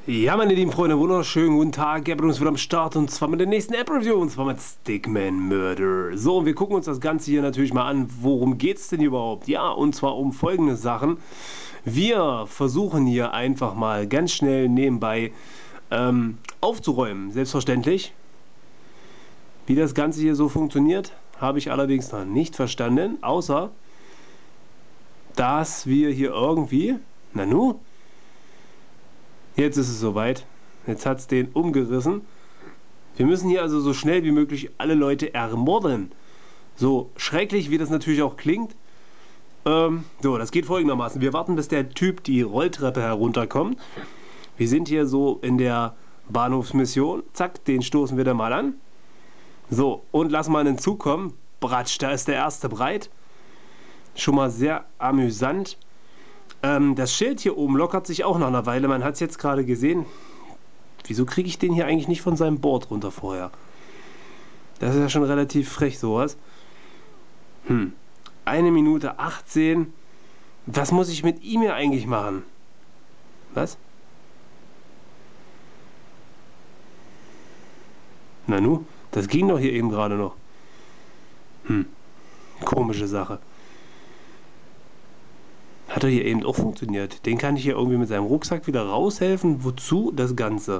Ja, meine lieben Freunde, wunderschönen guten Tag. Gabriel ist wieder am Start und zwar mit der nächsten App-Review und zwar mit Stickman Murder. So, und wir gucken uns das Ganze hier natürlich mal an. Worum geht es denn überhaupt? Ja, und zwar um folgende Sachen. Wir versuchen hier einfach mal ganz schnell nebenbei aufzuräumen, selbstverständlich. Wie das Ganze hier so funktioniert, habe ich allerdings noch nicht verstanden, außer dass wir hier irgendwie, Nanu, jetzt ist es soweit. Jetzt hat es den umgerissen. Wir müssen hier also so schnell wie möglich alle Leute ermorden. So schrecklich, wie das natürlich auch klingt. So, das geht folgendermaßen. Wir warten, bis der Typ die Rolltreppe herunterkommt. Wir sind hier so in der Bahnhofsmission. Zack, den stoßen wir dann mal an. So, und lassen mal einen Zug kommen. Bratsch, da ist der erste breit. Schon mal sehr amüsant. Das Schild hier oben lockert sich auch nach einer Weile. Man hat es jetzt gerade gesehen. Wieso kriege ich den hier eigentlich nicht von seinem Board runter vorher? Das ist ja schon relativ frech, sowas. 1 Minute 18. Was muss ich mit ihm hier eigentlich machen? Was? Nanu, das ging doch hier eben gerade noch. Komische Sache. Hat er hier eben auch funktioniert. Den kann ich hier irgendwie mit seinem Rucksack wieder raushelfen. Wozu das Ganze?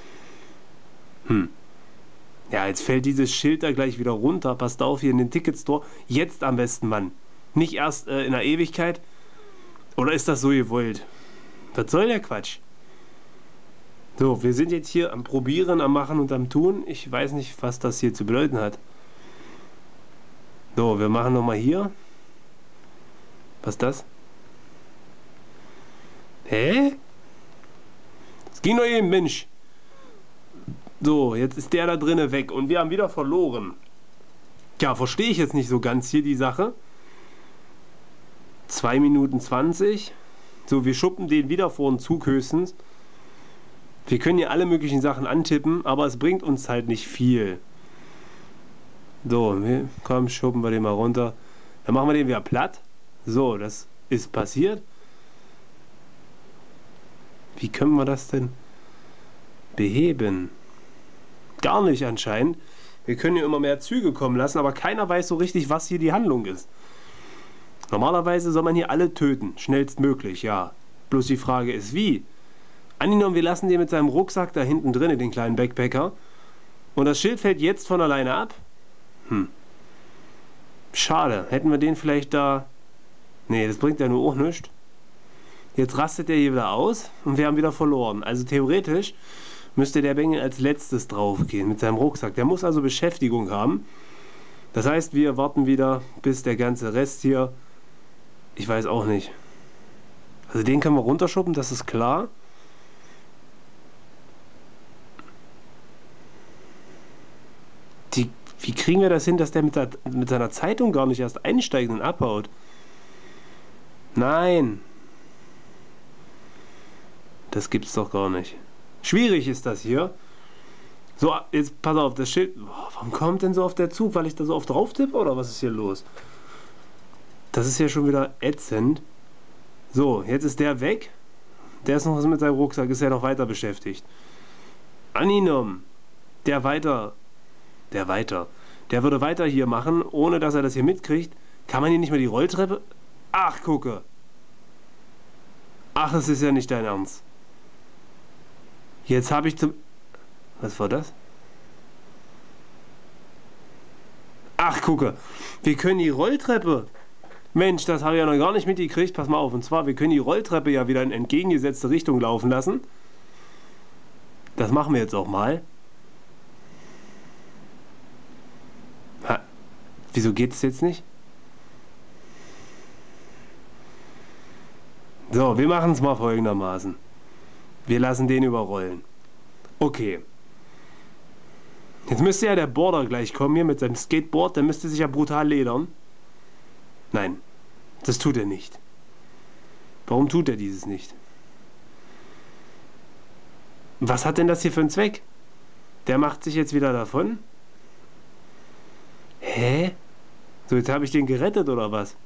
Ja, jetzt fällt dieses Schild da gleich wieder runter. Passt auf, hier in den Ticketstore. Jetzt am besten, Mann. Nicht erst in der Ewigkeit. Oder ist das so gewollt? Was soll der Quatsch? So, wir sind jetzt hier am Probieren, am Machen und am Tun. Ich weiß nicht, was das hier zu bedeuten hat. So, wir machen nochmal hier. Was ist das? Hä? Es ging doch eben, Mensch. So, jetzt ist der da drinnen weg und wir haben wieder verloren. Ja, verstehe ich jetzt nicht so ganz hier die Sache. 2 Minuten 20. So, wir schuppen den wieder vor den Zug höchstens. Wir können hier alle möglichen Sachen antippen, aber es bringt uns halt nicht viel. So, komm, schuppen wir den mal runter. Dann machen wir den wieder platt. So, das ist passiert. Wie können wir das denn beheben? Gar nicht anscheinend. Wir können hier immer mehr Züge kommen lassen, aber keiner weiß so richtig, was hier die Handlung ist. Normalerweise soll man hier alle töten, schnellstmöglich, ja. Bloß die Frage ist, wie? Angenommen, wir lassen den mit seinem Rucksack da hinten drin, den kleinen Backpacker, und das Schild fällt jetzt von alleine ab? Schade. Hätten wir den vielleicht da... Nee, das bringt ja nur auch nichts. Jetzt rastet der hier wieder aus und wir haben wieder verloren. Also theoretisch müsste der Bengel als letztes draufgehen mit seinem Rucksack. Der muss also Beschäftigung haben. Das heißt, wir warten wieder, bis der ganze Rest hier... Ich weiß auch nicht. Also den können wir runterschuppen, das ist klar. Wie kriegen wir das hin, dass der mit seiner Zeitung gar nicht erst einsteigt und abhaut? Nein. Das gibt's doch gar nicht. Schwierig ist das hier. So, jetzt pass auf, das Schild... Boah, warum kommt denn so oft der Zug? Weil ich da so oft drauf tippe oder was ist hier los? Das ist ja schon wieder ätzend. So, jetzt ist der weg. Der ist noch was mit seinem Rucksack, ist ja noch weiter beschäftigt. Angenommen, der würde weiter hier machen, ohne dass er das hier mitkriegt. Kann man hier nicht mehr die Rolltreppe... Ach, gucke. Ach, es ist ja nicht dein Ernst. Jetzt habe ich zum... Was war das? Ach, gucke. Wir können die Rolltreppe... Mensch, das habe ich ja noch gar nicht mitgekriegt. Pass mal auf. Und zwar, wir können die Rolltreppe ja wieder in entgegengesetzte Richtung laufen lassen. Das machen wir jetzt auch mal. Wieso geht es jetzt nicht? So, wir machen es mal folgendermaßen. Wir lassen den überrollen. Okay. Jetzt müsste ja der Border gleich kommen hier mit seinem Skateboard. Der müsste sich ja brutal ledern. Nein, das tut er nicht. Warum tut er dieses nicht? Was hat denn das hier für einen Zweck? Der macht sich jetzt wieder davon. Hä? So, jetzt habe ich den gerettet oder was?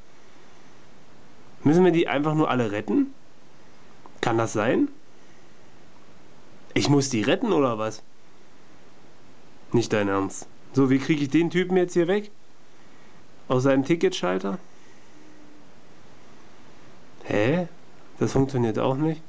Müssen wir die einfach nur alle retten? Kann das sein? Ich muss die retten oder was? Nicht dein Ernst. So, wie kriege ich den Typen jetzt hier weg? Aus seinem Ticketschalter? Hä? Das funktioniert auch nicht.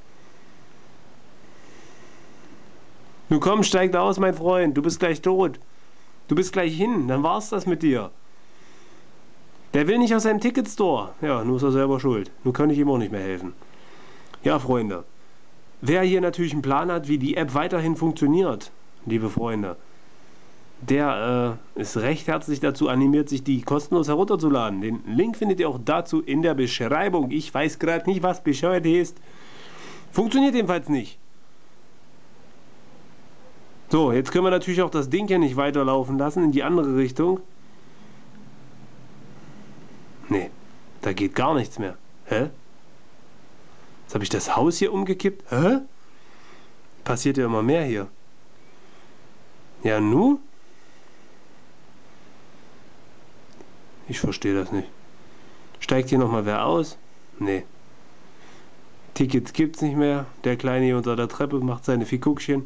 Nun komm, steig aus, mein Freund. Du bist gleich tot. Du bist gleich hin. Dann war's das mit dir. Der will nicht aus seinem Ticketstore. Ja, nur ist er selber schuld. Nun kann ich ihm auch nicht mehr helfen. Ja, Freunde. Wer hier natürlich einen Plan hat, wie die App weiterhin funktioniert, liebe Freunde, der ist recht herzlich dazu animiert, sich die kostenlos herunterzuladen. Den Link findet ihr auch dazu in der Beschreibung. Ich weiß gerade nicht, was bescheuert ist. Funktioniert jedenfalls nicht. So, jetzt können wir natürlich auch das Ding hier nicht weiterlaufen lassen in die andere Richtung. Nee, da geht gar nichts mehr. Hä? Jetzt habe ich das Haus hier umgekippt. Hä? Passiert ja immer mehr hier. Ja, nu? Ich verstehe das nicht. Steigt hier nochmal wer aus? Nee. Tickets gibt's nicht mehr. Der Kleine hier unter der Treppe macht seine Figuckchen.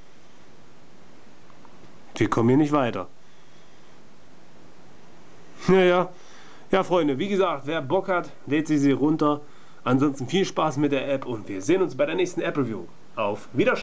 Wir kommen hier nicht weiter. Naja. Ja, Freunde, wie gesagt, wer Bock hat, lädt sie runter. Ansonsten viel Spaß mit der App und wir sehen uns bei der nächsten App Review. Auf Wiedersehen.